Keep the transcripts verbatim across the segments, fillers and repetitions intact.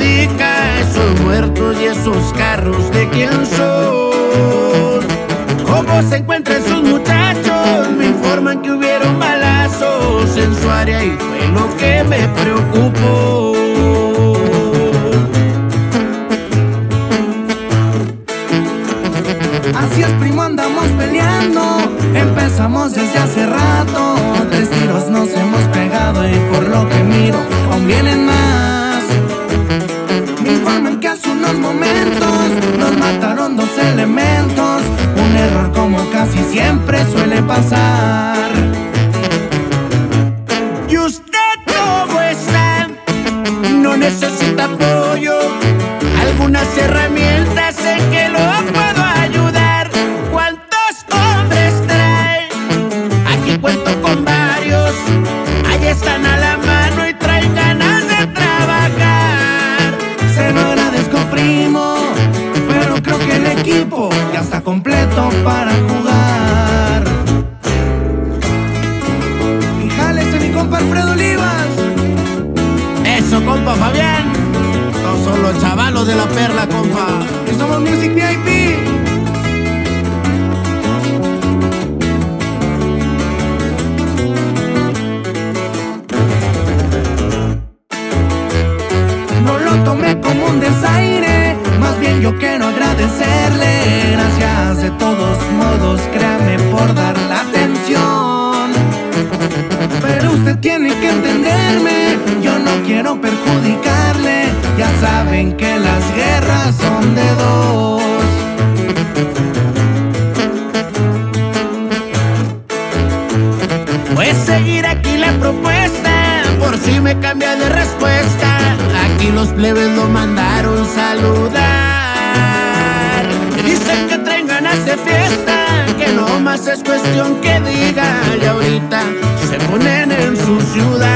indica esos muertos y esos carros de quién son. ¿Cómo se encuentran sus muchachos? Me informan que hubieron balazos en su área y fue lo que me preocupó. Así es, primo, andamos peleando. Empezamos desde hace rato. Tres tiros nos hemos pegado y por lo que miro aún vienen más. Me informan que hace unos momentos nos mataron dos elementos. Un error como casi siempre suele pasar. Y usted cómo está, no necesita apoyo, algunas herramientas sé que lo puedo ayudar. ¿Cuántos hombres trae? Aquí cuento con varios, ahí están a la mano y traen ganas de trabajar. Se lo agradezco, primo, pero creo que el equipo ya está completo para jugar. Y jálese mi compa Alfredo Olivas. Eso, compa Fabián. Estos son los chavalos de la perla, compa. Y somos Music V I P. No lo tomé como un desaire, más bien yo quiero agradecerle. Gracias de todos modos, créame por dar la atención. Pero usted tiene que entenderme, yo no quiero perjudicarle. Ya saben que las guerras son de dos. Pues seguir aquí la propuesta, por si me cambia de respuesta. Aquí los plebes lo mandaron saludar. Dicen que traen ganas de fiesta, que no más es cuestión que diga. Y ahorita se ponen en su ciudad.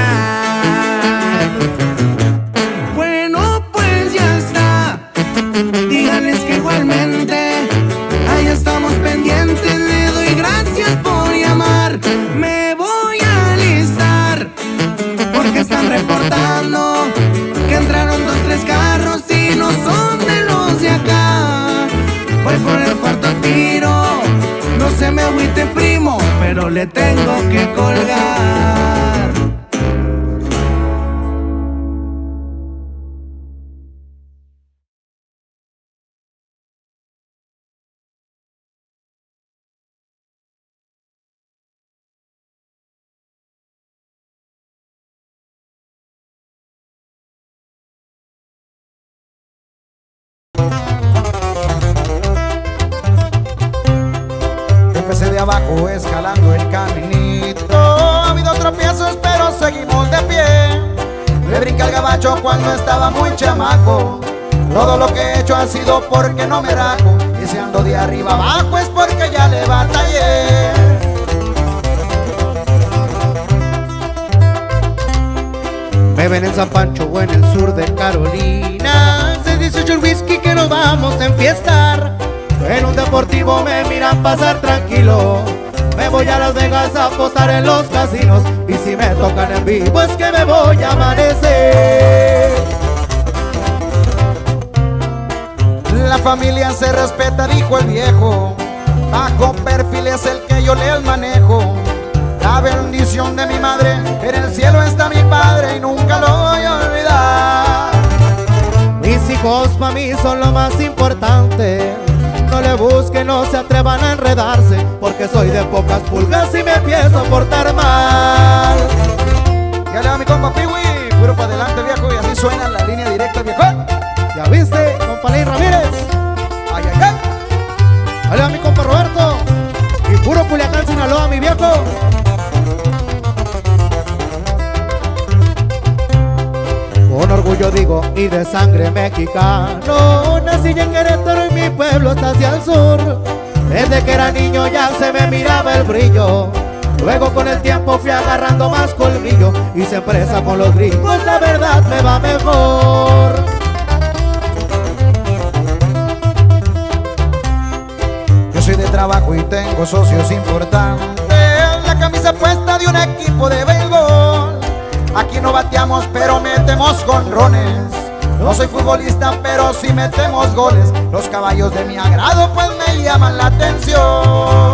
Bueno, pues ya está. Díganles que igualmente ahí estamos pendientes. Le doy gracias por llamar. Me voy a alistar porque están reportando que entraron dos, tres carros y no son de los de acá. Voy por el cuarto tiro. No se me agüite, primo, pero le tengo que colgar. Empecé de abajo escalando el caminito. Ha habido tropiezos pero seguimos de pie. Le brinca el gabacho cuando estaba muy chamaco. Todo lo que he hecho ha sido porque no me rajo. Y si ando de arriba abajo es porque ya le batallé. Me ven en San Pancho o en el sur de Carolina. Se dice el whisky que nos vamos a enfiestar. En un deportivo me miran pasar tranquilo. Me voy a Las Vegas a apostar en los casinos. Y si me tocan en vivo es que me voy a amanecer. La familia se respeta, dijo el viejo. Bajo perfil es el que yo le manejo. La bendición de mi madre, en el cielo está mi padre y nunca lo voy a olvidar. Mis hijos para mí son lo más importante. No le busquen, no se atrevan a enredarse, porque soy de pocas pulgas y me empiezo a portar mal. Ya le va mi compa Piwi, puro para adelante viejo, y así suena la línea directa viejo. ¿Ya viste, compa Ley Ramírez? Ay, ay, ay. Ahí va mi compa Roberto, y puro Culiacán, Sinaloa, mi viejo. Con orgullo digo, y de sangre mexicano, nací en Querétaro y mi pueblo está hacia el sur. Desde que era niño ya se me miraba el brillo. Luego con el tiempo fui agarrando más colmillo. Y se presa con los gringos, la verdad me va mejor. Yo soy de trabajo y tengo socios importantes. La camisa puesta de un equipo de béisbol. Aquí no bateamos pero metemos jonrones. No soy futbolista, pero sí metemos goles. Los caballos de mi agrado pues me llaman la atención.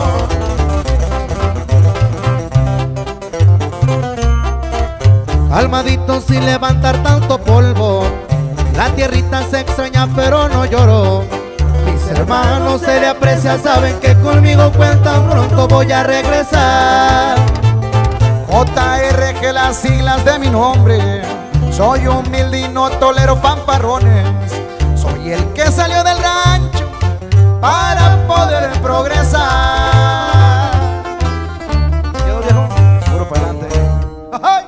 Calmadito sin levantar tanto polvo, la tierrita se extraña pero no lloro. Mis hermanos se le aprecia, saben que conmigo cuentan, pronto voy a regresar. J R G, las siglas de mi nombre. Soy humilde y no tolero fanfarrones. Soy el que salió del rancho para poder progresar. Yo viejo, puro para adelante. ¡Ay!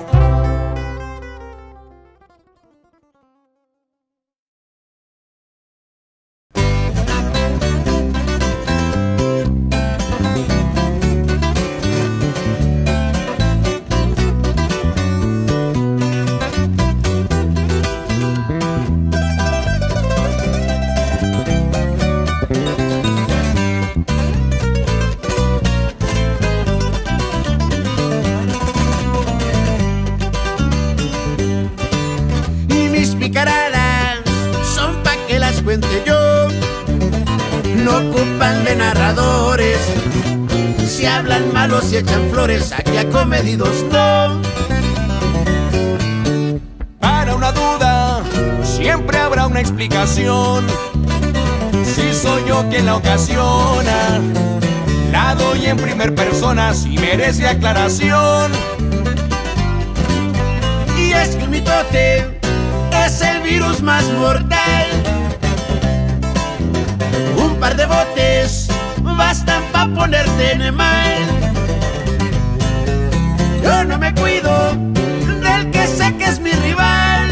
Son pa' que las cuente yo, no ocupan de narradores. Si hablan malos y echan flores, aquí a comedidos no. Para una duda, siempre habrá una explicación. Si soy yo quien la ocasiona, la doy en primer persona si merece aclaración. Y es que el mitote es el virus más mortal. Un par de botes bastan pa' ponerte en el mal. Yo no me cuido del que sé que es mi rival,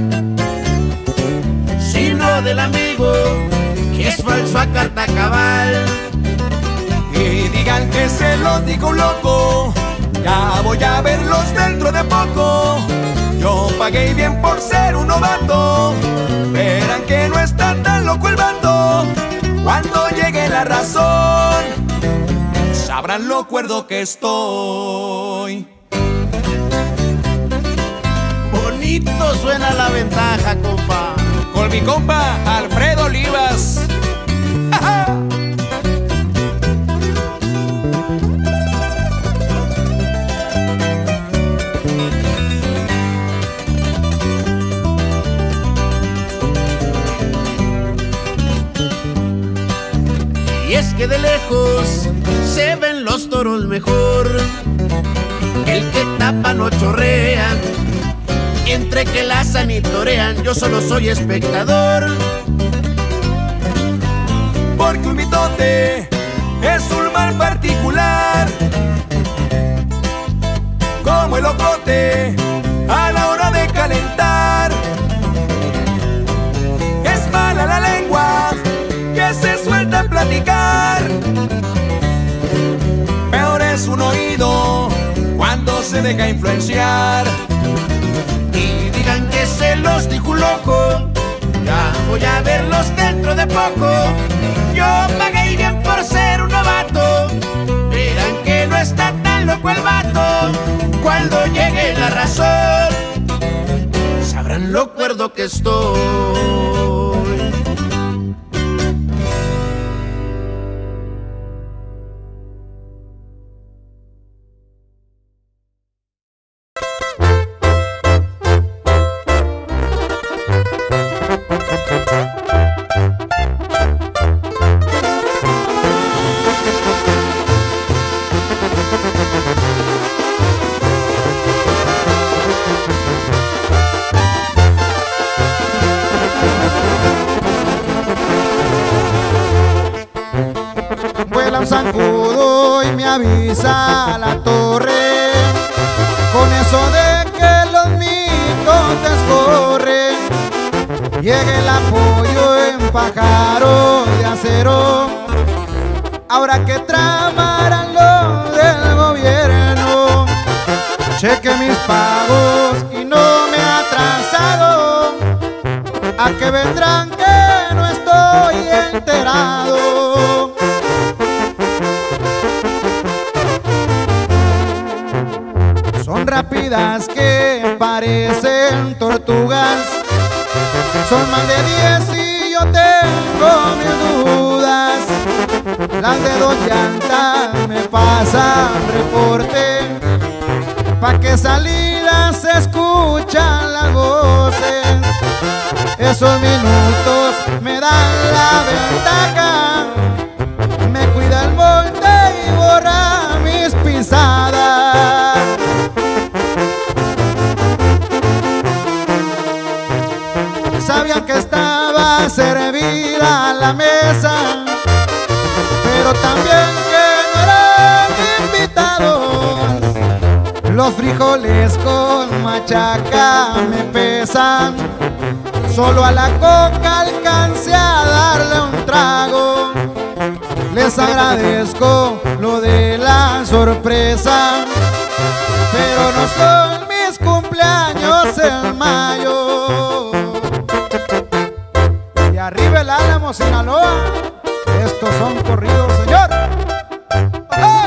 sino del amigo que es falso a carta cabal. Y digan que se los digo un loco, ya voy a verlos dentro de poco. Yo pagué bien por ser un novato, verán que no está tan loco el vato. Cuando llegue la razón, sabrán lo cuerdo que estoy. Bonito suena la ventaja, compa. Con mi compa Alfredo Olivas. ¡Ja, ja! Y es que de lejos se ven los toros mejor. El que tapa no chorrea, entre que lazan y torean, yo solo soy espectador. Porque un mitote es un mal particular, como el ocote a la hora de calentar. Es mala la lengua que se suelta a platicar, peor es un oído cuando se deja influenciar. Y digan que se los dijo un loco, ya voy a verlos dentro de poco. Yo pagué bien por ser un novato, verán que no está tan loco el vato. Cuando llegue la razón, sabrán lo cuerdo que estoy. Zancudo y me avisa la torre, con eso de que los mitotes corren. Llega el apoyo en pájaro de acero, ahora que tramarán lo del gobierno. Cheque mis pagos y no me ha atrasado, a que vendrán que no estoy enterado. Son rápidas que parecen tortugas, Son más de diez y yo tengo mis dudas. Las de dos llantas me pasan reporte. Pa' que salidas se escuchan las voces. Esos minutos me dan la ventaja. Me cuida el monte y borra mis pisadas. Sabían que estaba servida la mesa, pero también que no eran invitados. Los frijoles con machaca me pesan. Solo a la coca alcancé a darle un trago. Les agradezco lo de la sorpresa, pero no son mis cumpleaños en mayo. Y arriba el Álamo, Sinaloa. Estos son corridos, señor. ¡Hey!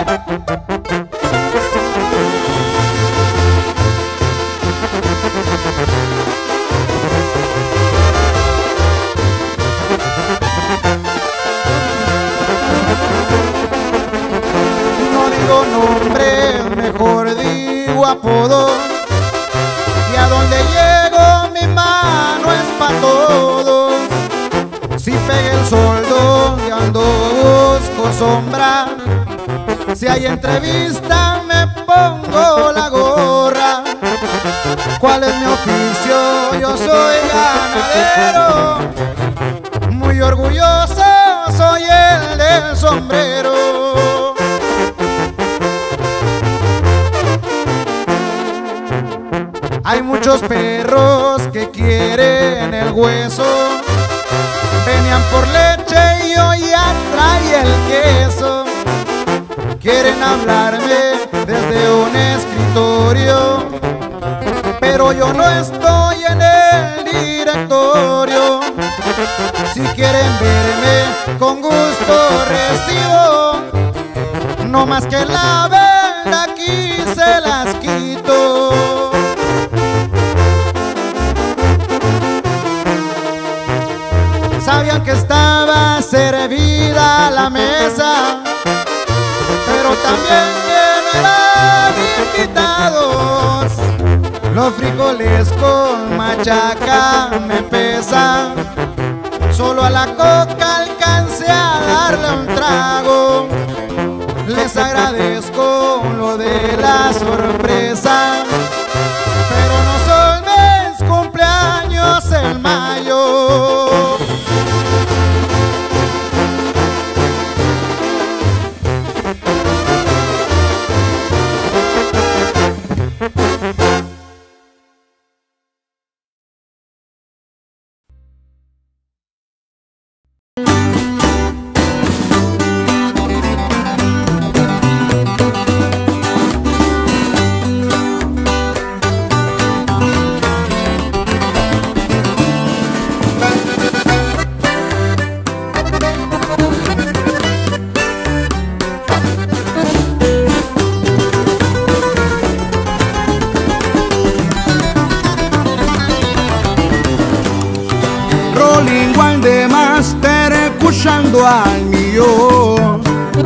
Nombre, mejor digo apodo, y a donde llego mi mano es pa' todos. Si pegué el soldo y ando busco sombra, si hay entrevista me pongo la gorra. ¿Cuál es mi oficio? Yo soy ganadero, muy orgulloso soy el del sombrero. Hay muchos perros que quieren el hueso, venían por leche y hoy ya trae el queso. Quieren hablarme desde un escritorio, pero yo no estoy en el directorio. Si quieren verme con gusto recibo, no más que la venda aquí se las quito. Sabían que estaba servida la mesa, pero también que no eran invitados. Los frijoles con machaca me pesan. Solo a la coca alcancé a darle un trago. Les agradezco lo de la sorpresa, pero no son mis cumpleaños en mayo. De máster escuchando al millón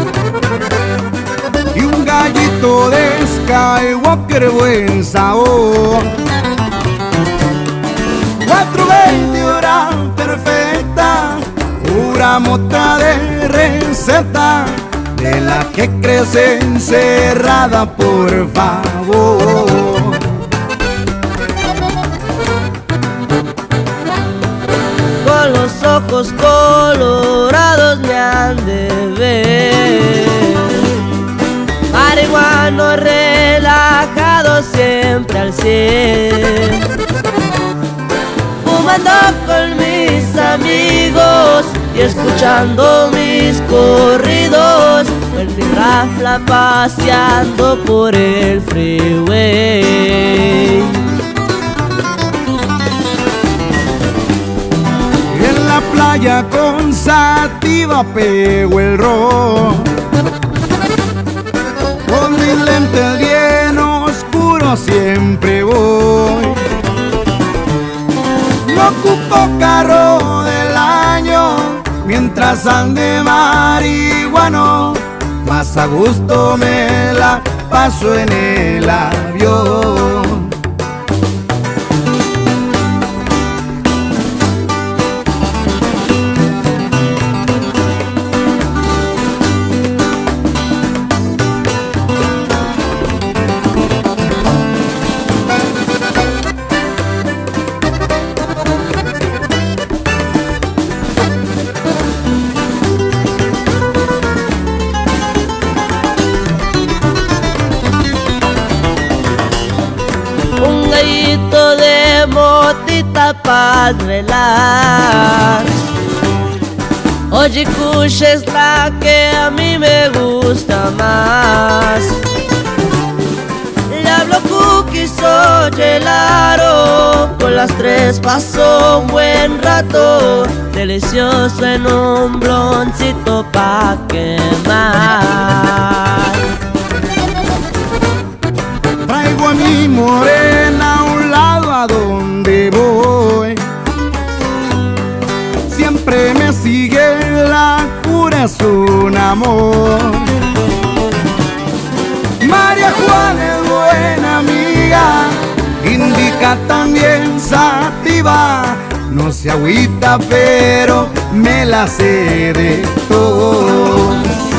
y un gallito de Skywalker buen sabor. Cuatro veinte hora perfecta, pura mota de receta, de la que crece encerrada, por favor. Con los ojos colorados me han de ver, marihuano relajado siempre al cien, fumando con mis amigos y escuchando mis corridos, en mi rafla paseando por el freeway. En la playa con sativa pego el ron, con mis lentes bien oscuros siempre voy. No ocupo carro del año, mientras ande marihuano, más a gusto me la paso en el avión. De motita para relax. Oye, Kush es la que a mí me gusta más. Le hablo cookies, oye, el aro. Con las tres pasó un buen rato, delicioso en un bloncito pa' quemar. Traigo a mi morena a un lado a donde voy. Siempre me sigue la cura, es un amor. María Juana es buena amiga, indica también sativa. No se agüita pero me la sé de todo.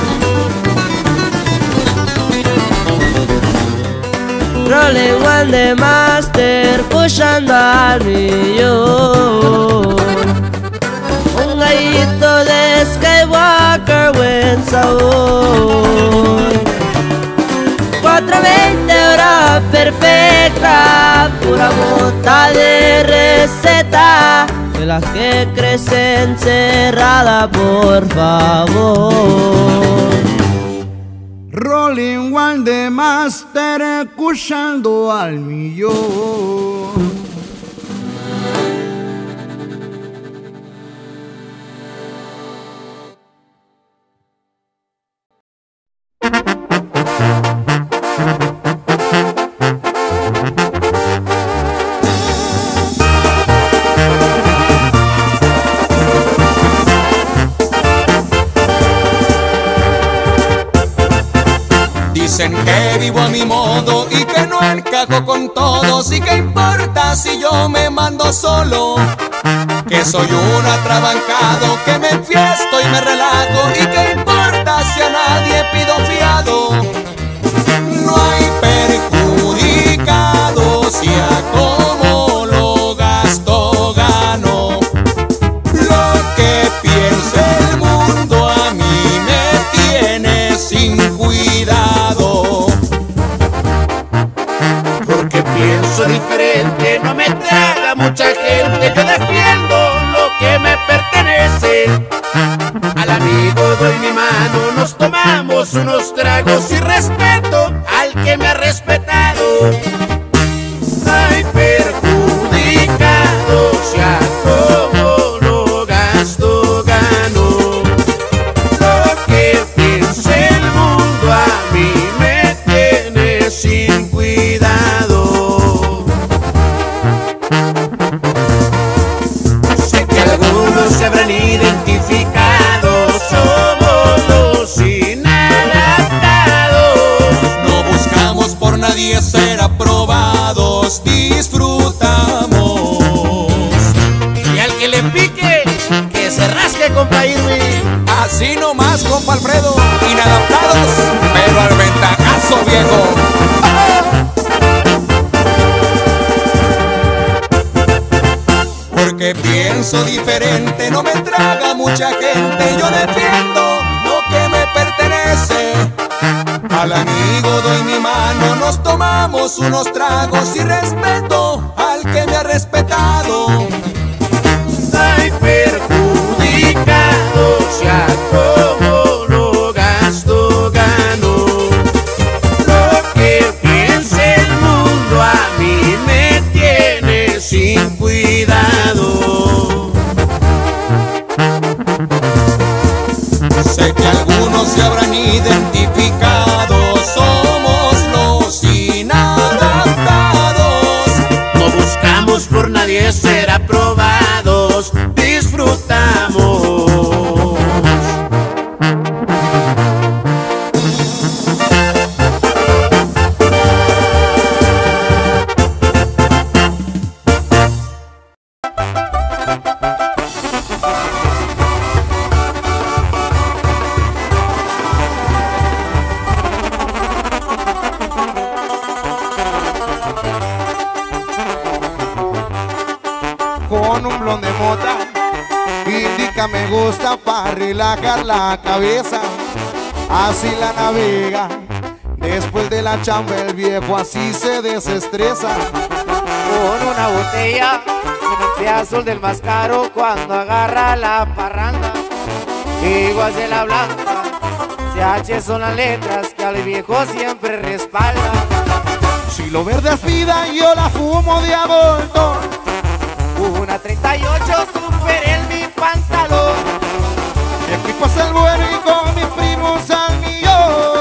Rolling One de Master, pushando al millón. Un gallito de Skywalker, buen sabor. cuatro veinte hora perfecta, pura bota de receta, de las que crecen cerrada, por favor. Rolling One de Master, escuchando al millón. Dicen que vivo a mi modo y que no encajo con todos, y qué importa si yo me mando solo, que soy un atrabancado, que me enfiesto y me relajo, y qué importa si a nadie pido fiado. No hay perjudicado si a como lo gasto gano. Lo que piense el mundo a mí me tiene sin cuidado. Porque pienso diferente, no me traga mucha gente. Yo defiendo lo que me pertenece. Al amigo doy mi mano, nos tomamos unos tragos y respeto al que me ha respetado. Hay perjudicado si a como lo gasto gano. Lo que piense el mundo a mí me tiene sin cuidado. Sé que algunos se habrán identificado, somos los inadaptados. No buscamos por nadie ser aprobados, disfrutamos. Y al que le pique, que se rasque, compa Irwin. Así nomás, compa Alfredo, inadaptados, pero al ventajazo, viejo. Porque pienso diferente, no me traga mucha gente. Yo defiendo lo que me pertenece. Al amigo doy mi mano, nos tomamos unos tragos y respeto al que me ha respetado. Hay perjudicado si a como lo gasto gano. Lo que piense el mundo a mí me tiene sin cuidado. Sé que algunos se habrán identificado, somos los inadaptados. No buscamos por nadie ser aprobados. música me gusta para relajar la cabeza, así la navega. Después de la chamba el viejo así se desestresa. Con una botella de azul del más caro cuando agarra la parranda. Igual de la blanca, C H son las letras que al viejo siempre respalda. Si lo verde es vida yo la fumo de a voltón. Una treinta y ocho super en mi pantalón. Mi equipo es el bueno y con mis primos al millón.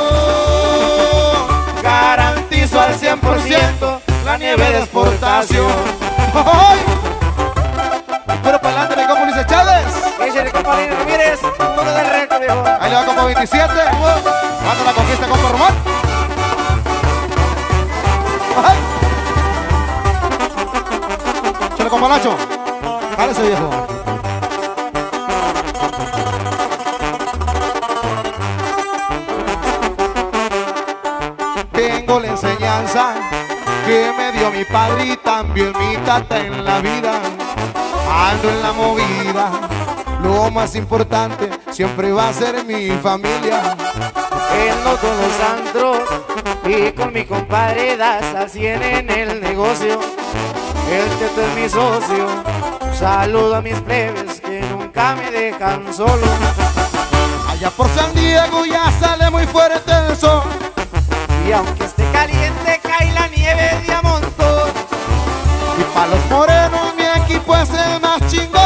Garantizo al cien por ciento la nieve de exportación. ¡Ay! Pero para adelante de Compo Ulises Chávez. ¿Qué dice de Compa Lino Ramírez? Uno del reto, viejo. Ahí le va Compa veintisiete. Cuando la conquista Compa Román. ¡Ay! Chale Compa Nacho. Jale ese viejo. Tengo la enseñanza que me dio mi padre y también mi tata en la vida. Ando en la movida, lo más importante siempre va a ser mi familia. Ando con los antros y con mi compadre das al cien en el negocio. El Teto es mi socio, saludo a mis plebes que nunca me dejan solo. Allá por San Diego ya sale muy fuerte el sol. Y aunque esté caliente cae la nieve de a montón. Y pa' los morenos mi equipo es el más chingón.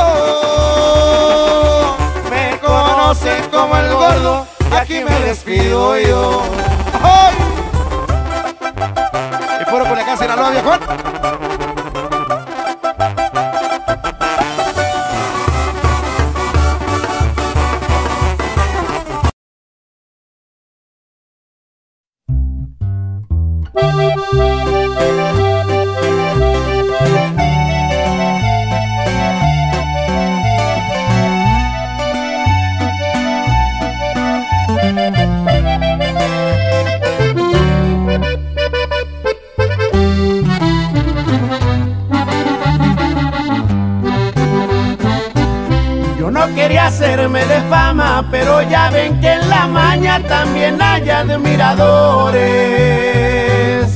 Me conocen como el gordo y aquí me despido yo. ¡Ay! Y fuera por acá Sinaloa, viejón. Yo no quería hacerme de fama, pero ya ven que en la maña también hay admiradores.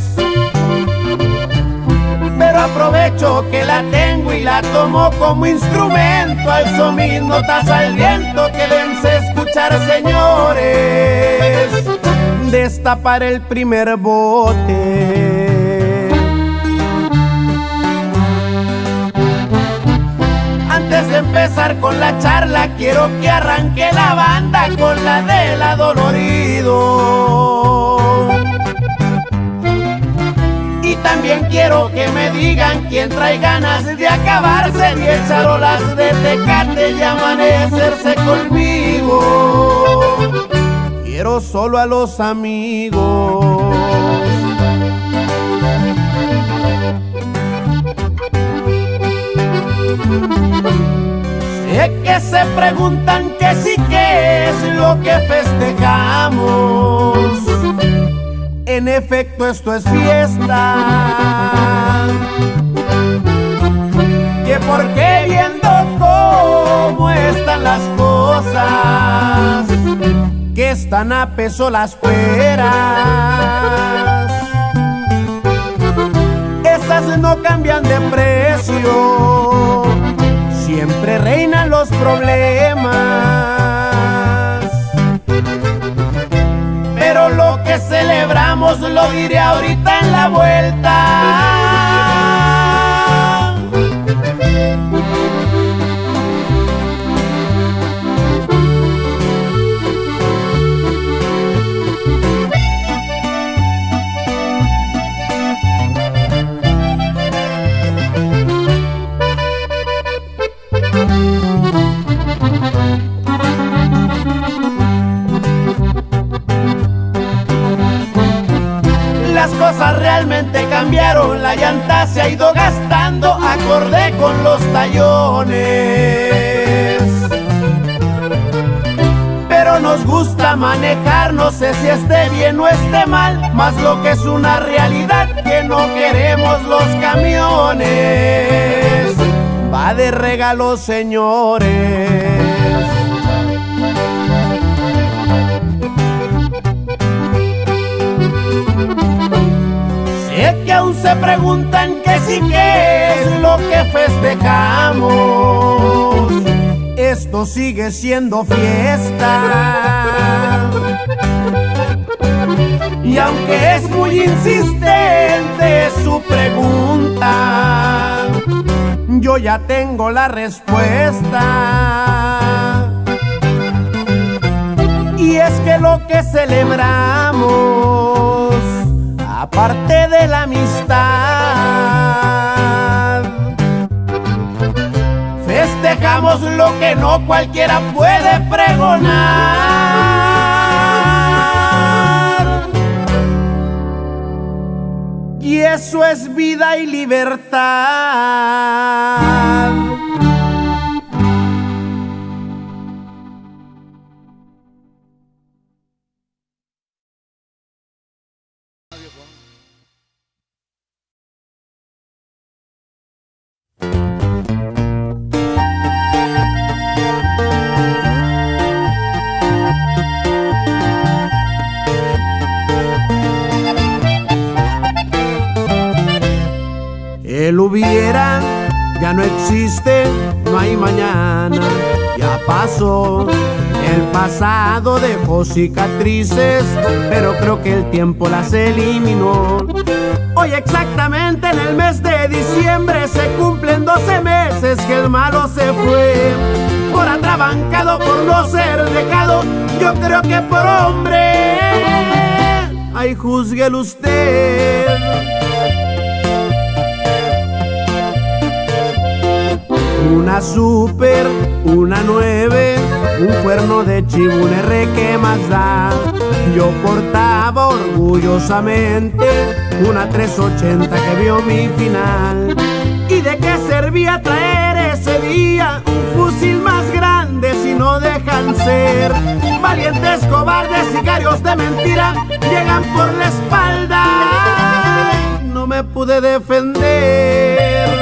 Pero aprovecho que la tengo y la tomo como instrumento. Alzo mis notas al viento, quédense a escuchar, señores. Destapar el primer bote. Antes de empezar con la charla, quiero que arranque la banda con la de la Dolorido. Y también quiero que me digan quién trae ganas de acabarse diez charolas de Tecate y amanecerse conmigo. Quiero solo a los amigos. Sé que se preguntan que sí, que es lo que festejamos. En efecto, esto es fiesta. Que porque viendo cómo están las cosas, que están a peso las peras, esas no cambian de precio. Siempre reinan los problemas, pero lo que celebramos lo diré ahorita en la vuelta. Las cosas realmente cambiaron, la llanta se ha ido gastando acorde con los tallones. Pero nos gusta manejar, no sé si esté bien o esté mal, más lo que es una realidad que no queremos los camiones. Va de regalo, señores. Sé que aún se preguntan que sí, que es lo que festejamos. Esto sigue siendo fiesta. Y aunque es muy insistente su pregunta, yo ya tengo la respuesta. Y es que lo que celebramos, aparte de la amistad, festejamos lo que no cualquiera puede pregonar. Y eso es vida y libertad. El hubiera ya no existe, no hay mañana, ya pasó. El pasado dejó cicatrices, pero creo que el tiempo las eliminó. Hoy exactamente en el mes de diciembre se cumplen doce meses que el malo se fue. Por atrabancado, por no ser dejado, yo creo que por hombre. Ay, júzguelo usted. Una super, una nueve, un cuerno de chivo, un R, ¿qué más da? Yo portaba orgullosamente una trescientos ochenta que vio mi final. ¿Y de qué servía traer ese día un fusil más grande si no dejan ser? Valientes, cobardes, sicarios de mentira, llegan por la espalda. No me pude defender.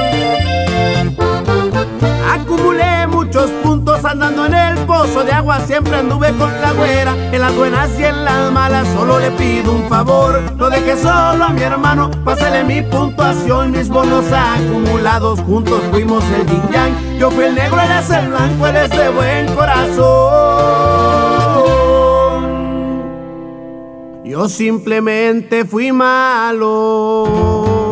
Acumulé muchos puntos andando en el pozo de agua, siempre anduve con la güera, en las buenas y en las malas. Solo le pido un favor, no deje solo a mi hermano, pásale mi puntuación, mis bonos acumulados, juntos fuimos el yin yang. Yo fui el negro, él es el blanco, él es de buen corazón. Yo simplemente fui malo.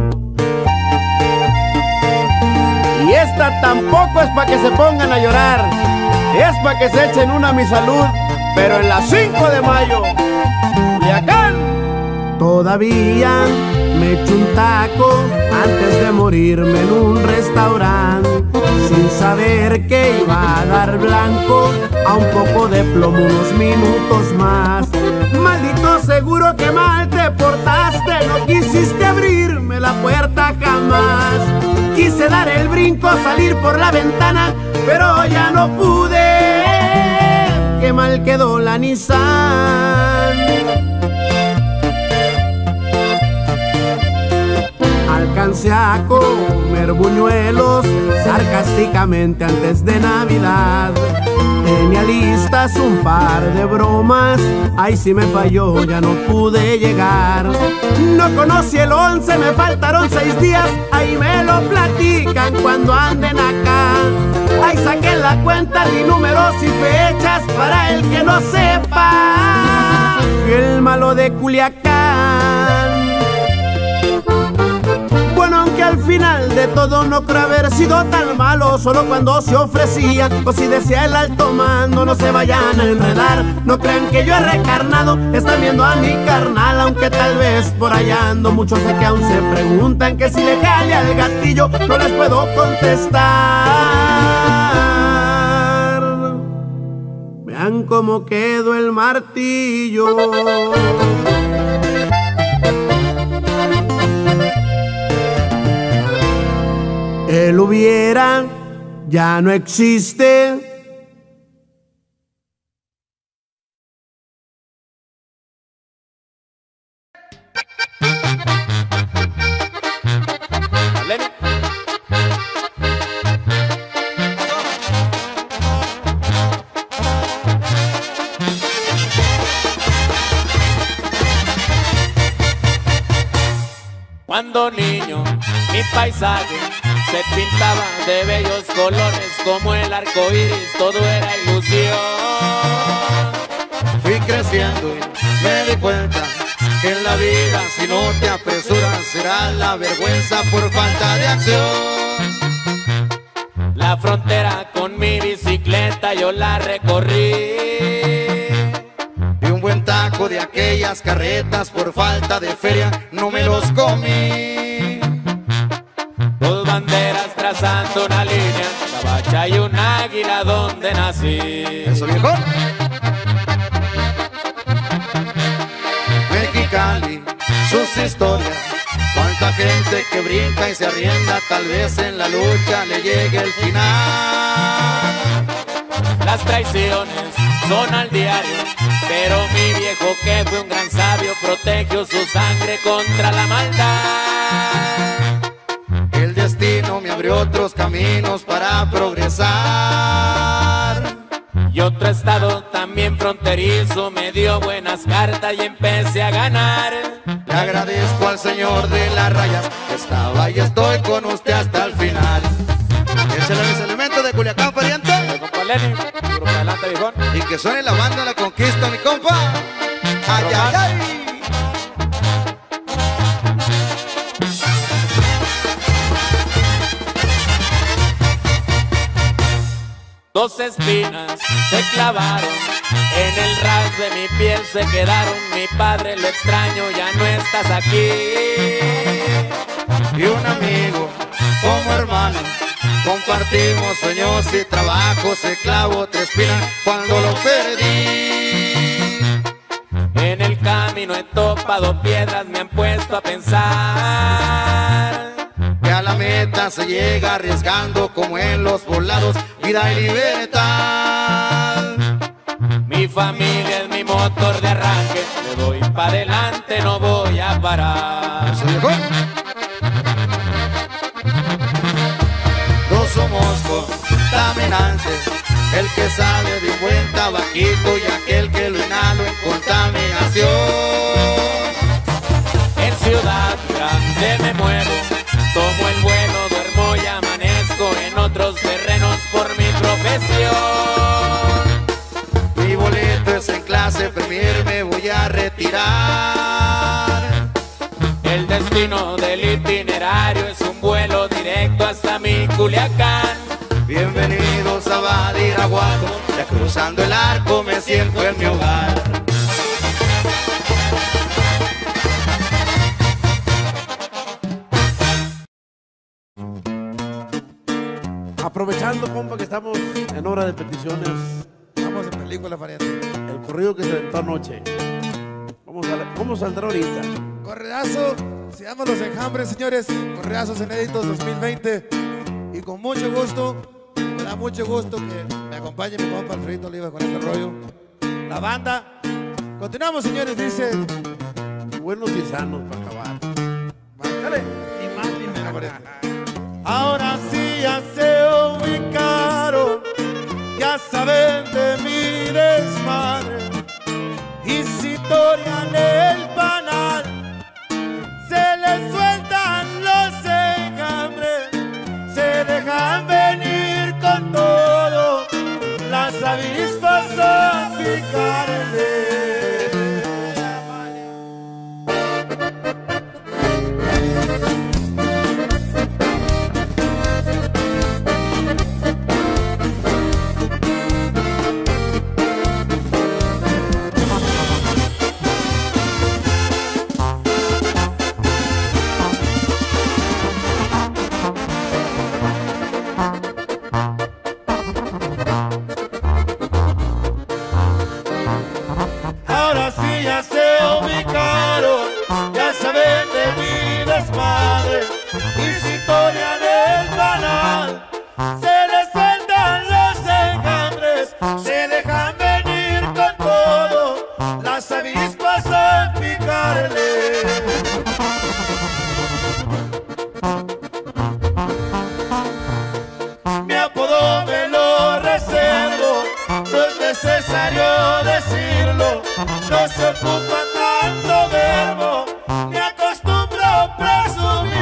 Y esta tampoco es pa' que se pongan a llorar, es pa' que se echen una a mi salud, pero en las cinco de mayo, Culiacán. Todavía me echo un taco antes de morirme en un restaurante, sin saber que iba a dar blanco a un poco de plomo unos minutos más. Maldito seguro que mal te portaste, no quisiste abrirme la puerta jamás. Quise dar el brinco, salir por la ventana, pero ya no pude. Qué mal quedó la Nissan. Alcancé a comer buñuelos sarcásticamente antes de Navidad. Tenía listas un par de bromas, ahí sí me falló, ya no pude llegar. No conocí el once, me faltaron seis días, ahí me lo platican cuando anden acá. Ahí saqué la cuenta de números y fechas para el que no sepa. Fui el malo de Culiacán. Bueno, aunque al final de todo no creo haber sido tan malo, solo cuando se ofrecía o si decía el alto mando. No se vayan a enredar, no crean que yo he recarnado, están viendo a mi carnal, aunque tal vez por allá ando. Muchos sé que aún se preguntan que si le jale al gatillo, no les puedo contestar. Vean cómo quedó el martillo. Él hubiera, ya no existe. Cuando niño mi paisaje se pintaba de bellos colores como el arco iris, todo era ilusión. Fui creciendo y me di cuenta que en la vida si no te apresuras será la vergüenza por falta de acción. La frontera con mi bicicleta yo la recorrí. Y un buen taco de aquellas carretas por falta de feria no me los comí. Dos banderas trazando una línea, la bacha y un águila donde nací. Eso, viejo. Mexicali, sus historias. Cuánta gente que brinca y se arrienda, tal vez en la lucha le llegue el final. Las traiciones son al diario, pero mi viejo que fue un gran sabio protegió su sangre contra la maldad. El destino me abrió otros caminos para progresar. Y otro estado también fronterizo me dio buenas cartas y empecé a ganar. Le agradezco al señor de las rayas que estaba y estoy con usted hasta el final. Échale mis elementos de Culiacán, pariente. Mi compa Lenny, grupo adelante, viejón. Y que suene la banda La Conquista, mi compa. Ay, ay, ay. Dos espinas se clavaron, en el ras de mi piel se quedaron. Mi padre, lo extraño, ya no estás aquí. Y un amigo como hermano, compartimos sueños y trabajo. Se clavó tres espinas cuando lo perdí. En el camino he topado piedras, me han puesto a pensar que a la meta se llega arriesgando como en los volados, vida y libertad. Mi familia es mi motor de arranque, le doy pa' adelante, no voy a parar. ¿Eso, viejo? No somos contaminantes, el que sale de un buen tabaquito y aquel que lo inhalo en contaminación. En Ciudad Grande me muevo, tomo el vuelo, duermo y amanezco en otros terrenos por mi profesión. Mi boleto es en clase premier, me voy a retirar. El destino del itinerario es un vuelo directo hasta mi Culiacán. Bienvenidos a Badiraguato, ya cruzando el arco me siento en mi hogar. Aprovechando, compa, que estamos en hora de peticiones, Estamos en película, pariente. el corrido que se aventó anoche. Vamos a, ¿Cómo saldrá ahorita? Corredazo, se llama Los Enjambres, señores. Corredazos inéditos dos mil veinte. Y con mucho gusto, me da mucho gusto que me acompañe mi compa Alfredito Oliva con este rollo. La banda. Continuamos, señores, dice. Buenos y sanos para acabar. Dale. Ni más ni menos, pariente. Ahora sí ya se ubicaron, ya saben de mi desmadre. Y si torean el panal, se les sueltan los enjambres, se dejan venir con todo, las avispas a picarle. Ahora sí ya se ubicaron, ya saben de mi desmadre. Y si torean el panal, se les sueltan los enjambres, se dejan venir con todo, las avispas a picarle. Mi apodo me lo reservo, no es necesario decirlo, no se ocupa tanto verbo, me acostumbro a presumir.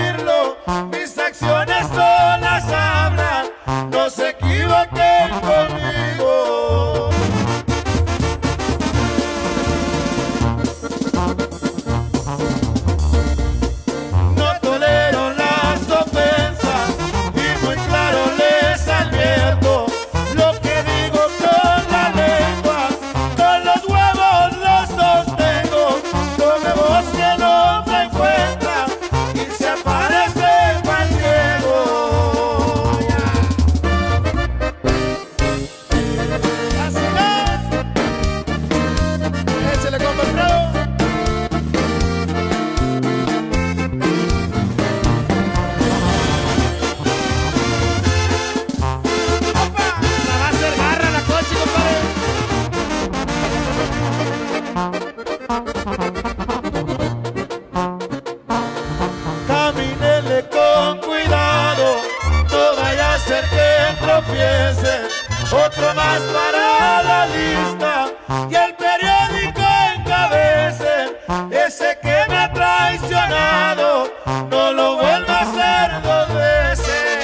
otro más para la lista. Y el periódico encabece, ese que me ha traicionado, no lo vuelva a hacer dos veces.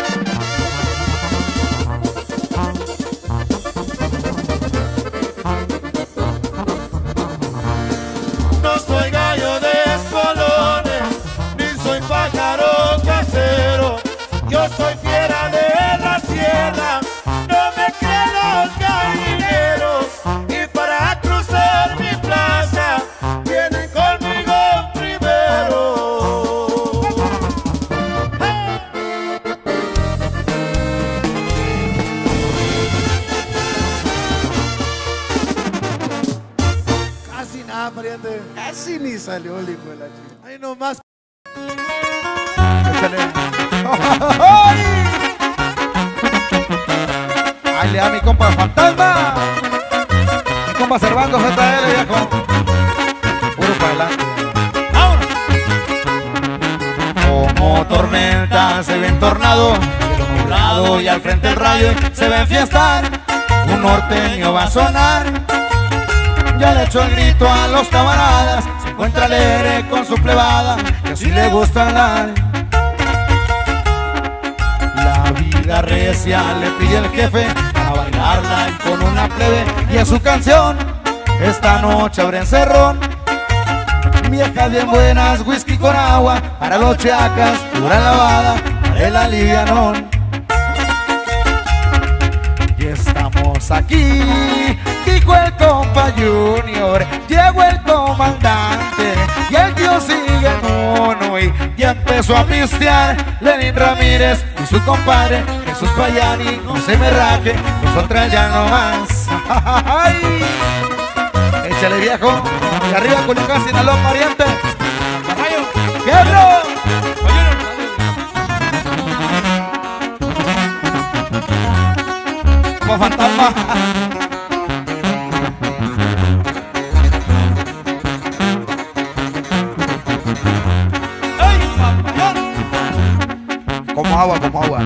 No soy gallo de espolones, ni soy pájaro casero. Yo soy fiera de la sierra, no me creen los gallineros. Y para cruzar mi plaza, vienen conmigo primero. Casi nada, pariente. Casi ni salió el hijo de la chica. Ahí nomás. Ahí le da mi compa Fantasma, mi compa Servando Z L, viejo. Puro para adelante. Como tormenta se ve en tornado, cielo nublado y al frente el rayo se ve en fiestar. Un norteño va a sonar, ya le echó el grito a los camaradas. Se encuentra alegre con su plebada, que así le gusta hablar. La vida recia le pide el jefe a bailarla con una plebe, y a su canción esta noche abre encerrón. Viejas bien buenas, whisky con agua, para los chacas, pura lavada, para el alivianón. Y estamos aquí, dijo el compa Junior, llegó el comandante, y el tío sigue mono, y ya empezó a pistear Lenin Ramírez y su compadre Jesús Payani. No se me raje, nosotras ya no más. ¡Ay! Échale, viejo, y arriba Culiacán, Sinaloa, pariente. ¡Fierro! Como Fantasma. Como agua, como agua.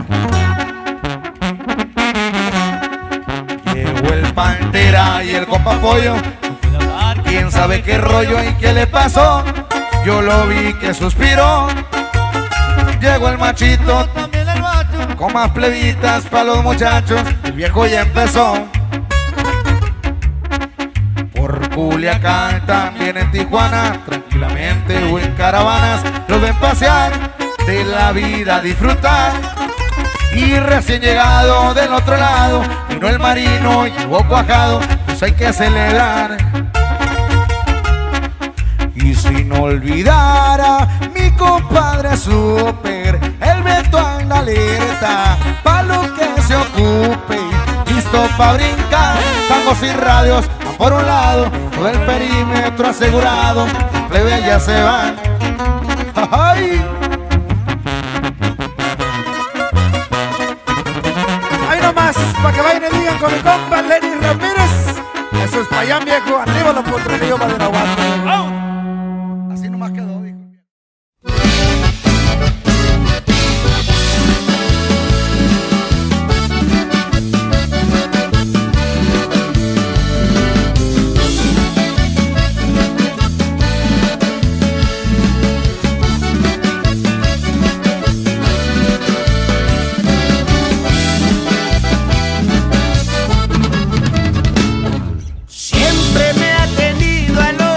Llegó el Pantera y el compa Pollo. Quién sabe qué rollo y qué le pasó. Yo lo vi que suspiró. Llegó el Machito, también el macho, con más plebitas para los muchachos. El viejo ya empezó. Por Culiacán, también en Tijuana, tranquilamente o en caravanas, los ven pasear, de la vida disfrutar. Y recién llegado del otro lado, vino el Marino, llegó cuajado, pues hay que celebrar. Y sin olvidar a mi compadre Super, el Beto anda alerta, pa' lo que se ocupe, listo pa' brincar. Tangos y radios, a por un lado, todo el perímetro asegurado, los plebes ya se van. ¡Ay! Ahí nomás, pa' que vayan y digan con mi compa Lenin Ramírez. Eso es Payán, viejo, arriba los potrerillos para de la guata. Así nomás quedó, dijo. Siempre me ha tenido al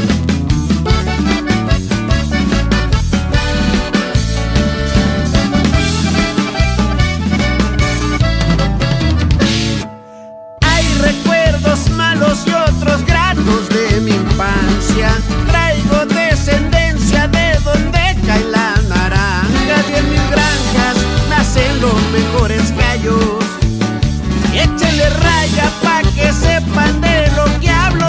Hay recuerdos malos y otros gratos de mi infancia. Traigo descendencia de donde cae la naranja, y en mis granjas nacen los mejores gallos. Y échenle raya pa' que sepan de lo que hablo.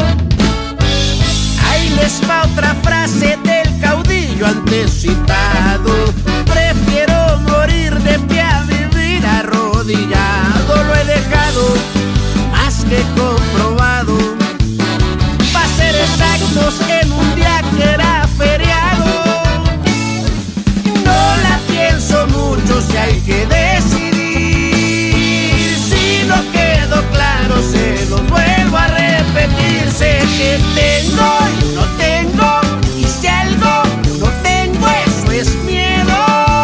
Ahí les va otra frase del caudillo antes citado: prefiero morir de pie a vivir arrodillado. Lo he dejado más que comprobado. Pa' ser exactos, en un día que era feriado. No la pienso mucho si hay que decidir. Si no quedó claro, se lo vuelvo a repetir. Sé que tengo y no tengo, y si algo no tengo, eso es miedo.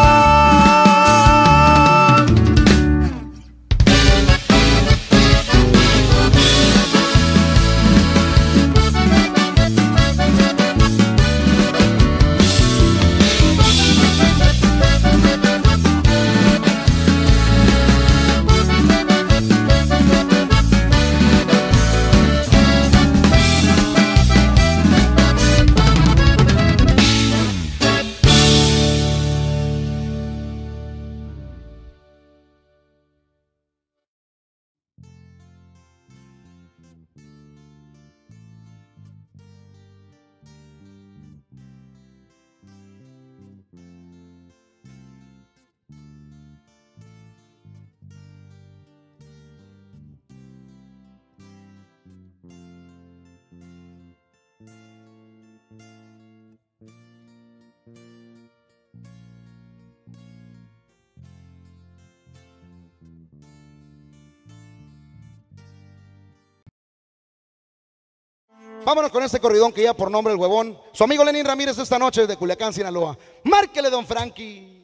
Vámonos con este corridón que ya por nombre El Huevón. Su amigo Lenin Ramírez esta noche de Culiacán, Sinaloa. Márquele, don Frankie.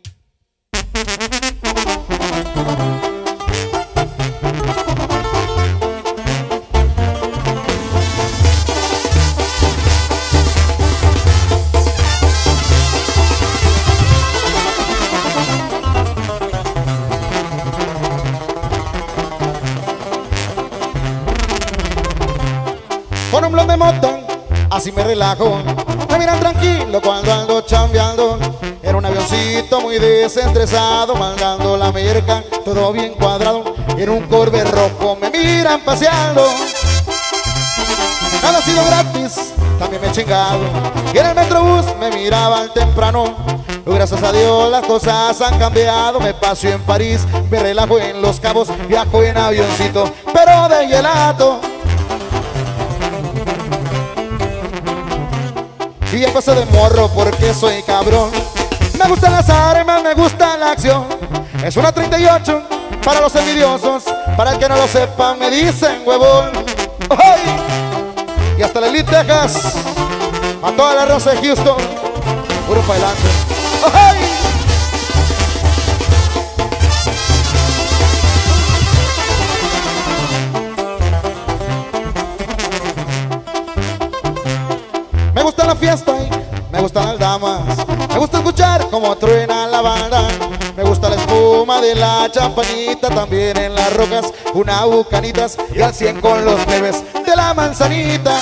Con un blond de moto, así me relajo. Me miran tranquilo cuando ando chambeando. Era un avioncito muy desestresado, mandando la merca, todo bien cuadrado. En un Corvette rojo me miran paseando. Nada ha sido gratis, también me he chingado. Y en el Metrobús me miraban temprano. Gracias a Dios las cosas han cambiado. Me paseo en París, me relajo en Los Cabos. Viajo en avioncito, pero de gelato. Y ya pasé de morro porque soy cabrón. Me gustan las armas, me gusta la acción. Es una treinta y ocho para los envidiosos. Para el que no lo sepa me dicen huevón. ¡Ay! Y hasta la Elite, Texas. A toda la raza de Houston. Puro para adelante. ¡Ay! Me gusta la fiesta y me gustan las damas. Me gusta escuchar cómo truena la banda. Me gusta la espuma de la champañita. También en las rocas una bucanitas. Y al cien con los plebes de la manzanita.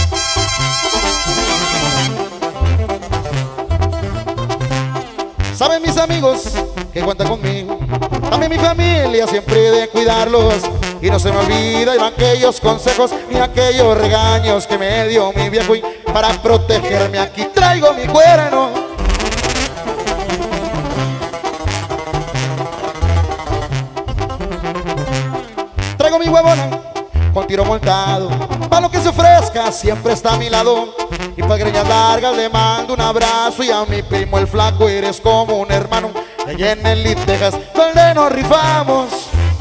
Saben mis amigos que cuentan conmigo. También mi familia siempre de cuidarlos. Y no se me olvidan aquellos consejos ni aquellos regaños que me dio mi viejo. Y para protegerme aquí traigo mi cuerno. Traigo mi huevona con tiro montado. Para lo que se ofrezca siempre está a mi lado. Y para greñas largas le mando un abrazo. Y a mi primo el flaco eres como un hermano. Allá en el Elite, Texas, donde nos rifamos.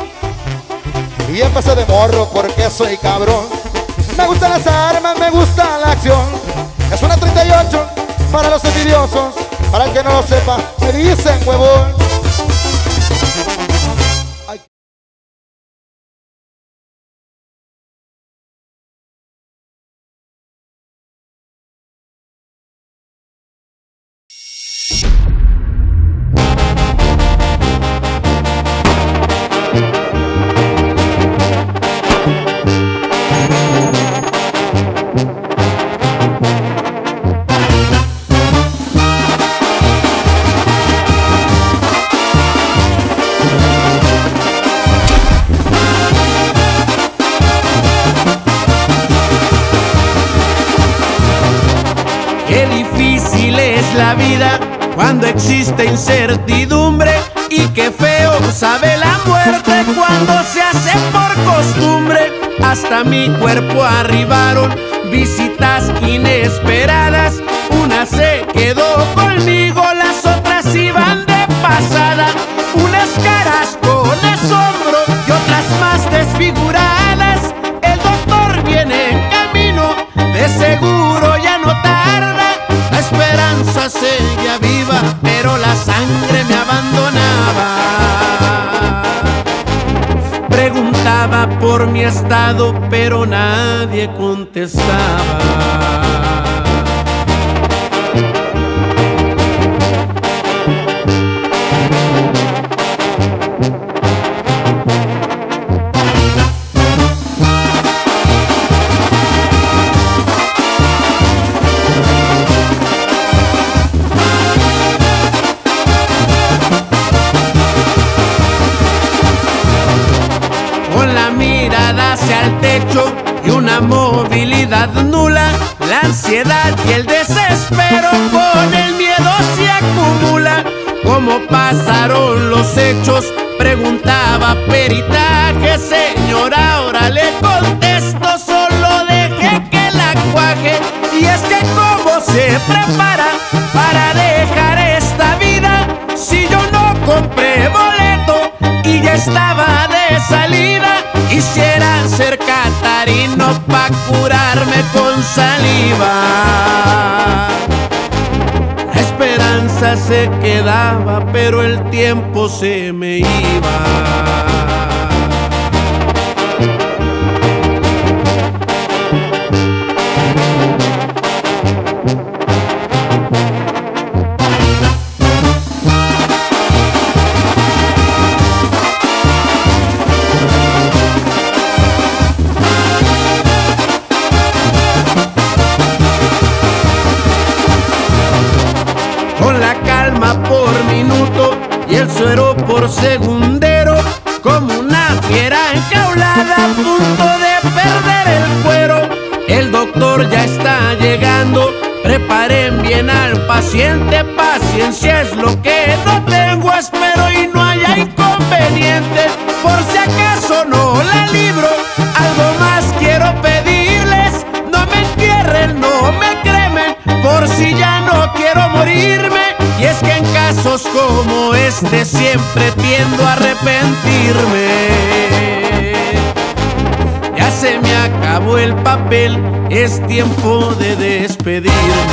Y empecé de morro porque soy cabrón. Me gustan las armas, me gusta la acción. Es una treinta y ocho para los envidiosos. Para el que no lo sepa, me dicen huevón. Qué difícil es la vida cuando existe incertidumbre, y qué feo sabe la muerte cuando se hace por costumbre. Hasta mi cuerpo arribaron visitas inesperadas, una se quedó conmigo, las otras iban de pasada. Unas caras con asombro y otras más desfiguradas. El doctor viene en camino, de seguro ya no tarda. La esperanza seguía viva, pero la sangre me abandonaba. Preguntaba por mi estado, pero nadie contestaba. Hacia el techo y una movilidad nula, la ansiedad y el desespero con el miedo se acumula. ¿Cómo pasaron los hechos? Preguntaba peritaje. Señora, ahora le contesto, solo deje que la cuaje. Y es que cómo se prepara para dejar esta vida, si yo no compré boleto y ya estaba de salida. Quisiera ser catarino pa' curarme con saliva. La esperanza se quedaba, pero el tiempo se me iba. Por minuto y el suero por segundero, como una fiera enjaulada a punto de perder el cuero. El doctor ya está llegando, preparen bien al paciente. Paciencia es lo que no tengo, espero y no haya inconveniente. Por si acaso no la libro, algo más quiero pedirles. No me entierren, no me cremen, por si ya no quiero morirme. Y es que en casos como este siempre tiendo a arrepentirme. Ya se me acabó el papel, es tiempo de despedirme.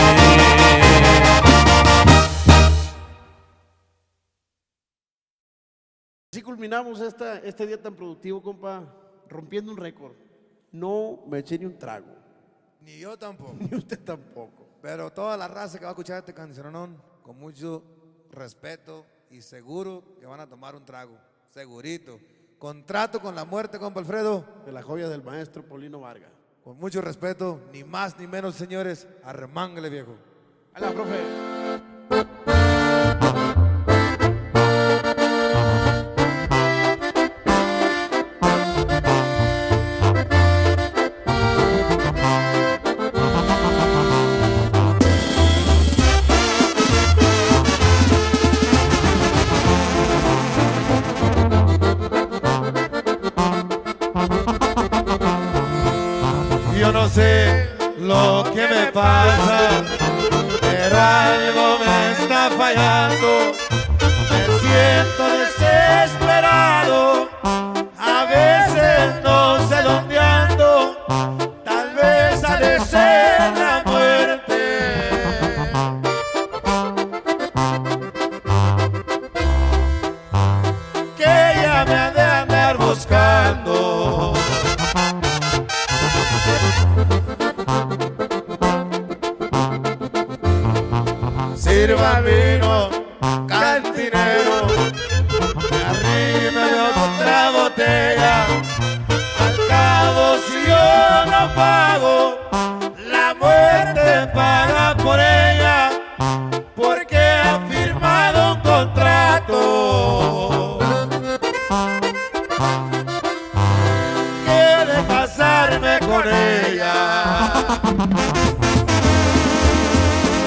Así culminamos esta, este día tan productivo, compa, rompiendo un récord. No me eché ni un trago. Ni yo tampoco. Ni usted tampoco. Pero toda la raza que va a escuchar este cancionón, con mucho respeto y seguro que van a tomar un trago, segurito. Contrato con la muerte, compa Alfredo. De la joya del maestro Polino Vargas. Con mucho respeto, ni más ni menos, señores, arremángale, viejo. Hola, profe. Yo no sé lo que me pasa, pero algo me está fallando. Me siento desesperado, a veces no sé dónde ando. Tal vez ha de ser la muerte que ella me ha de andar buscando. Sirva vino, cantinero, me arrime de otra botella. Al cabo si yo no pago, la muerte paga por ella, porque ha firmado un contrato que de casarme con ella.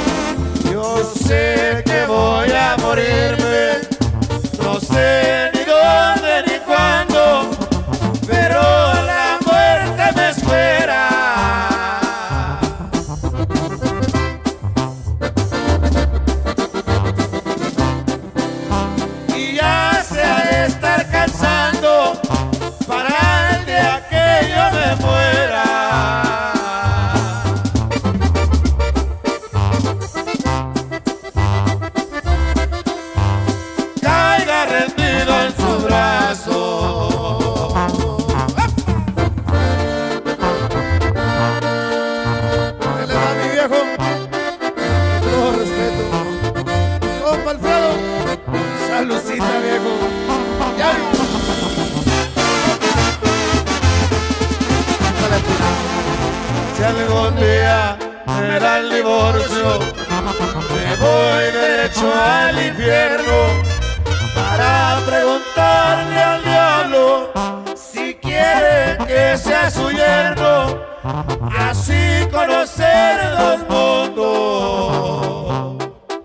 me da el divorcio, me voy derecho al infierno para preguntarle al diablo si quiere que sea su yerno y así conocer dos mundos.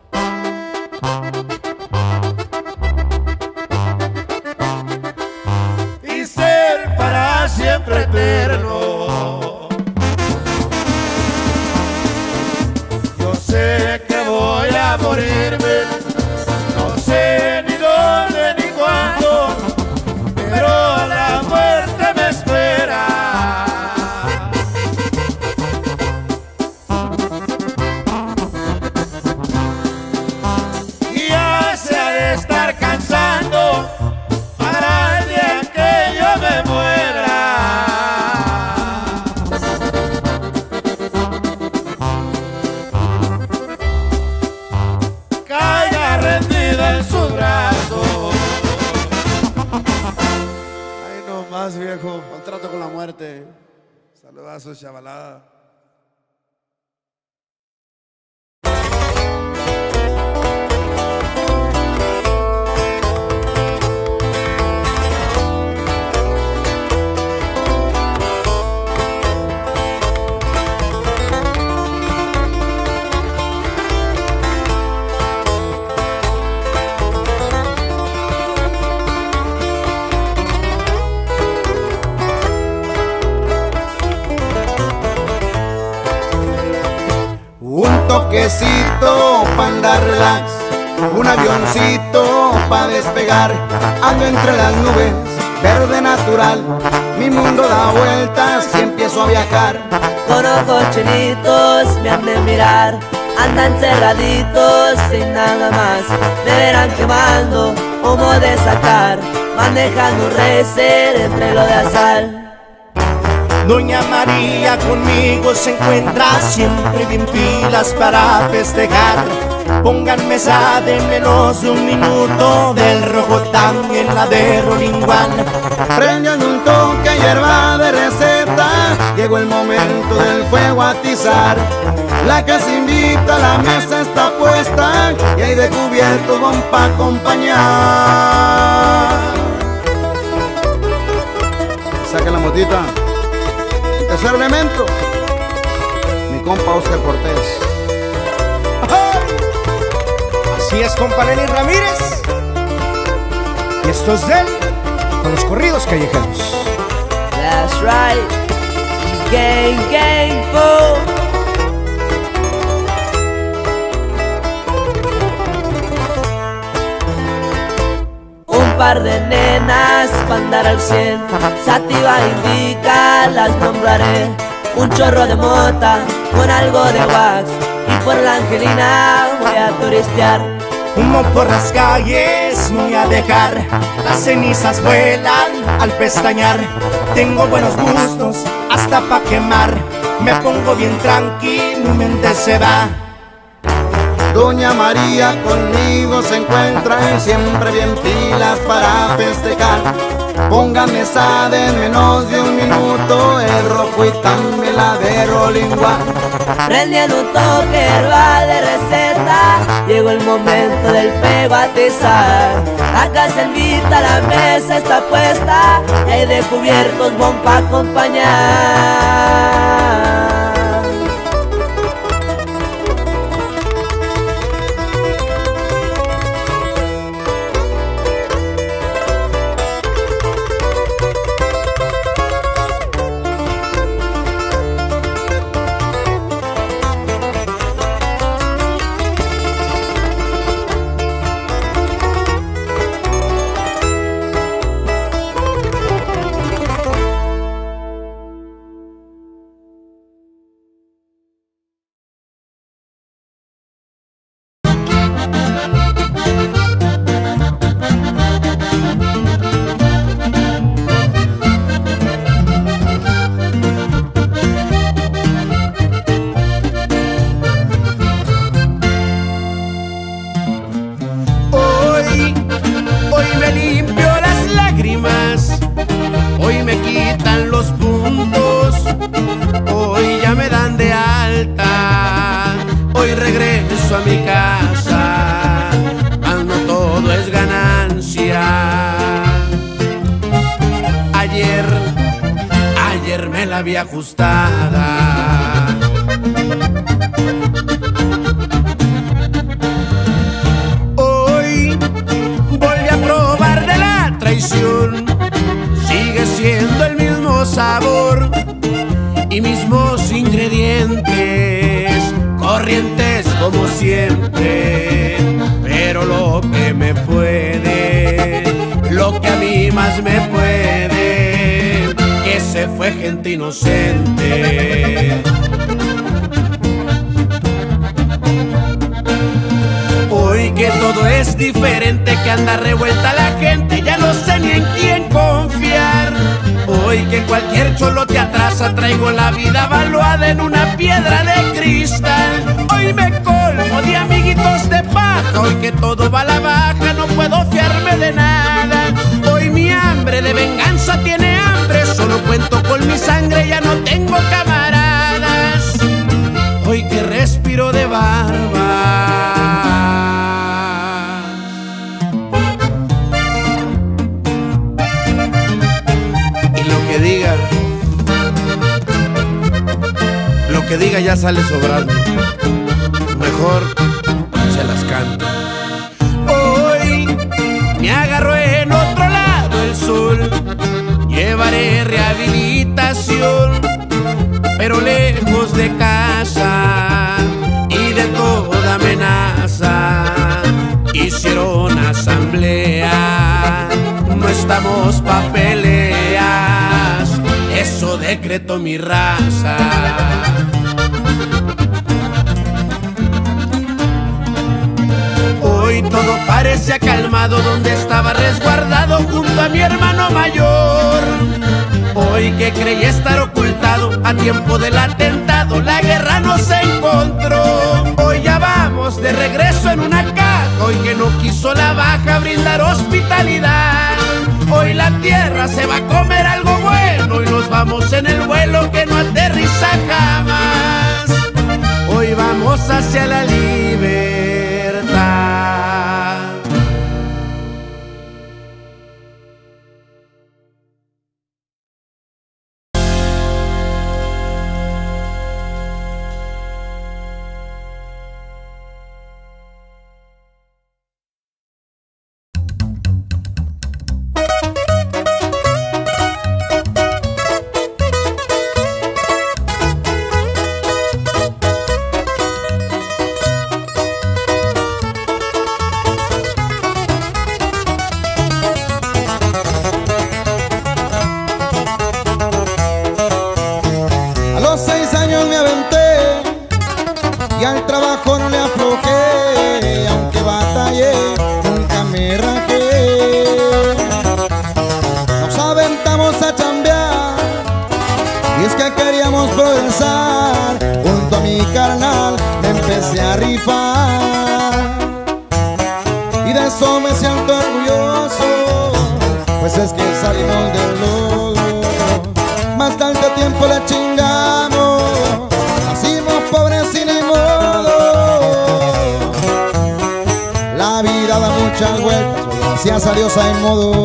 Y ser para siempre eterno. Yo sé que voy a morirme, no sé ni dónde ni cuándo, pero la muerte me espera. Y ya se ha de estar cansando para el día que yo me muera. Caiga rendida en sus brazos. Ay, no más, viejo. Contrato con la muerte. Saludazos, chavalada. Un toquecito pa' andar relax, un avioncito pa' despegar. Ando entre las nubes, verde natural, mi mundo da vueltas y empiezo a viajar. Con ojos chinitos me han de mirar, andan cerraditos sin nada más. Me verán quemando, humo de sacar, manejando un racer entre lo de azar. Doña María conmigo se encuentra siempre bien pilas para festejar. Pongan mesa de menos de un minuto del Rojotán en la de Rolling One. Prendan un toque hierba de receta, llegó el momento del fuego a atizar. La casa invita, la mesa está puesta y hay de cubierto con pa' acompañar. Saca la motita. Tercer elemento, mi compa Oscar Cortés. Así es, compa Lenny Ramírez. Y esto es de él, con los corridos callejeros. That's right, gang, gang, fool. Un par de nenas pa' andar al cien, Sativa indica, las nombraré. Un chorro de mota con algo de wax, y por la Angelina voy a turistear. Humo por las calles voy a dejar, las cenizas vuelan al pestañear. Tengo buenos gustos hasta pa' quemar, me pongo bien tranqui, mi mente se va. Doña María conmigo se encuentra siempre bien pilas para festejar. Pongan mesa de menos de un minuto, el rojo y también la de Rolling One. Prendiendo un toque herba de receta, llegó el momento del fuego a atizar. Acá se invita, la mesa está puesta, y hay de cubiertos bon pa' acompañar. regreso a mi casa, mas no todo es ganancia. Ayer, ayer me la vi ajustada. Hoy volví a probar de la traición. Sigue siendo el mismo sabor y mismos ingredientes, corrientes como siempre. Pero lo que me puede, lo que a mí más me puede, que se fue gente inocente. Hoy que todo es diferente, que anda revuelta la gente, ya no sé ni en quién confiar. Hoy que cualquier cholo te atrasa, traigo la vida valuada en una piedra de cristal. Hoy me colmo de amiguitos de paja, hoy que todo va a la baja, no puedo fiarme de nada. Hoy mi hambre de venganza tiene hambre, solo cuento con mi sangre, ya no tengo camaradas. Hoy que respiro de barba. Que diga, lo que diga ya sale sobrando, mejor se las canto. Hoy me agarró en otro lado el sol, llevaré rehabilitación, pero lejos de casa y de toda amenaza. Hicieron asamblea, no estamos pa' peleas, eso decretó mi raza. Hoy todo parece calmado donde estaba resguardado junto a mi hermano mayor. Hoy que creí estar ocultado a tiempo del atentado, la guerra nos encontró. Hoy ya vamos de regreso en una caja, hoy que no quiso la baja brindar hospitalidad. Hoy la tierra se va a comer algo bueno y nos vamos en el vuelo que no aterriza jamás. Hoy vamos hacia la libertad. Gracias a Dios hay modo.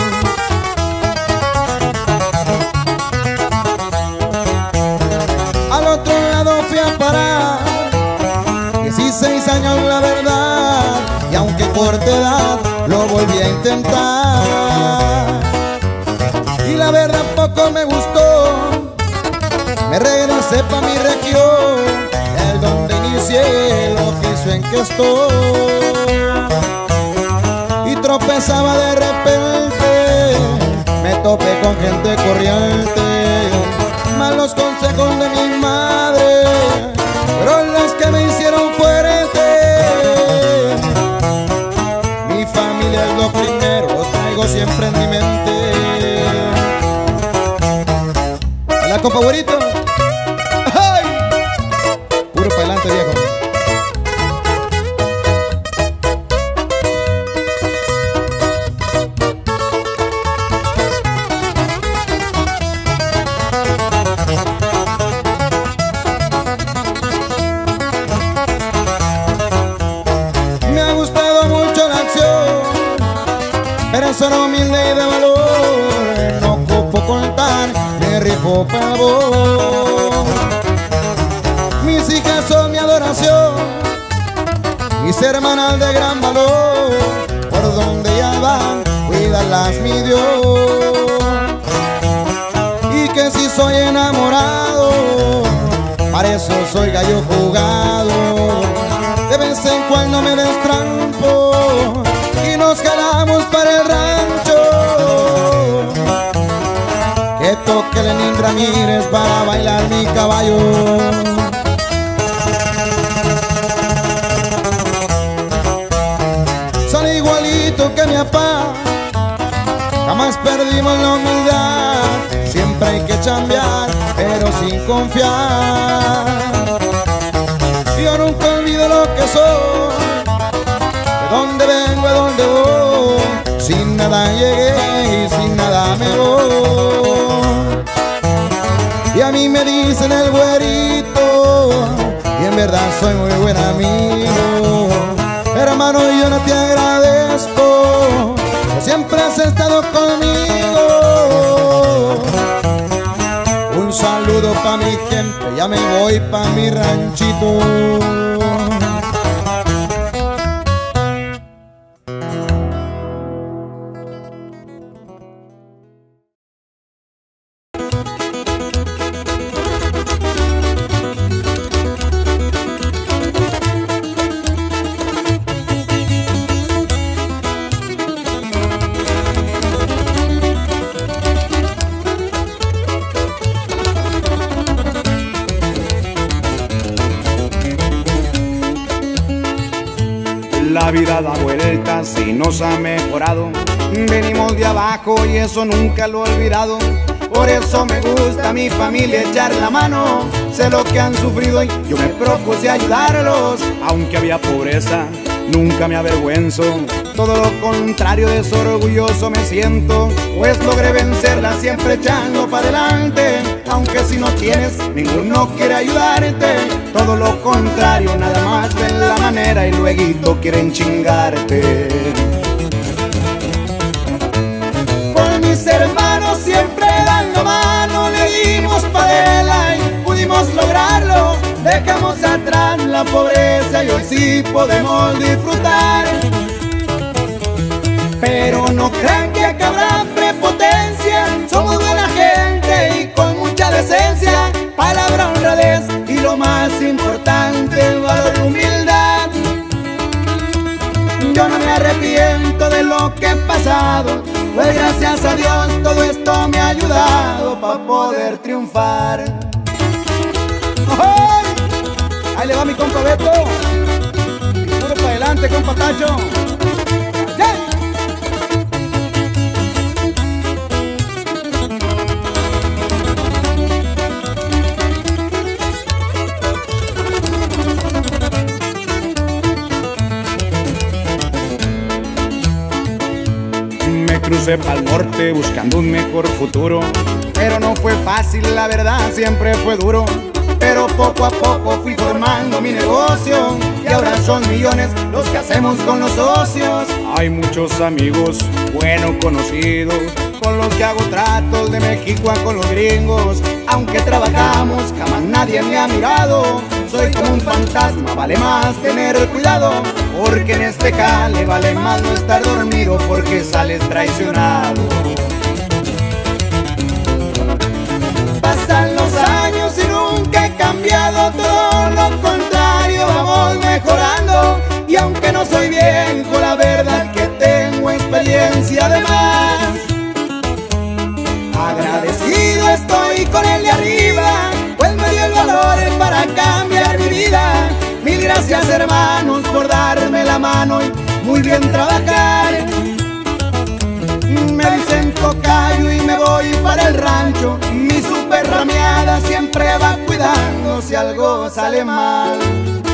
Al otro lado fui a parar, dieciséis años la verdad, y aunque corta edad lo volví a intentar. Y la verdad poco me gustó, me regresé pa' mi región, el donde inicié el oficio en que estoy. Tropezaba de repente, me topé con gente corriente, malos consejos de mi madre, pero los que me hicieron fuerte. Mi familia es lo primero, lo traigo siempre en mi mente. ¿A la copa, güerito? ¡Ay! Puro para adelante, viejo. persona humilde y de valor, no ocupo contar, me rifo para vos. Mis hijas son mi adoración, mis hermanas de gran valor, por donde ellas van, cuídalas mi Dios. Y que si soy enamorado, para eso soy gallo jugado. De vez en cuando me destrampo y nos jalamos para el rancho. Que toque Lenín Ramírez para bailar mi caballo. Son igualito que mi papá, jamás perdimos la humildad. Siempre hay que chambear, pero sin confiar. Yo nunca olvido lo que soy, de dónde vengo, a dónde voy. Sin nada llegué y sin nada me voy. Y a mí me dicen el güerito, y en verdad soy muy buen amigo. Hermano, yo no te agradezco, pues siempre has estado conmigo. Un saludo pa' mi gente, ya me voy pa' mi ranchito. La vida da vueltas y nos ha mejorado. Venimos de abajo y eso nunca lo he olvidado. Por eso me gusta a mi familia echar la mano. Sé lo que han sufrido y yo me propuse ayudarlos. Aunque había pobreza, nunca me avergüenzo. Todo lo contrario, desorgulloso me siento, pues logré vencerla siempre echando para adelante. Aunque si no tienes, ninguno quiere ayudarte. Todo lo contrario, nada más ven la manera y luego quieren chingarte. Por mis hermanos siempre dando mano, le dimos pa' adelante y pudimos lograrlo. Dejamos atrás la pobreza y hoy sí podemos disfrutar. Pero no crean que acá habrá prepotencia, somos buena gente y con mucha decencia. Palabra, honradez y lo más importante, valor y humildad. Yo no me arrepiento de lo que he pasado, pues gracias a Dios todo esto me ha ayudado para poder triunfar. ¡Oh! Ahí le va mi compa Beto, puro para adelante, compa Tacho. ¡Yeah! Me crucé pa'l norte buscando un mejor futuro, pero no fue fácil, la verdad siempre fue duro. Pero poco a poco fui formando mi negocio y ahora son millones los que hacemos con los socios. Hay muchos amigos, buenos conocidos, con los que hago tratos de México a con los gringos. Aunque trabajamos, jamás nadie me ha mirado. Soy como un fantasma, vale más tener cuidado, porque en este jale vale más no estar dormido, porque sales traicionado. Pasan los años y nunca he cambiado, todo lo contrario, vamos mejorando. Y aunque no soy viejo, la verdad que tengo experiencia de más. Agradecido estoy con el de arriba, pues me dio el valor para cambiar mi vida. Mil gracias hermanos por darme la mano y muy bien trabajar. Me dicen tocayo y me voy para el rancho. Mi super rameada siempre va cuidando si algo sale mal.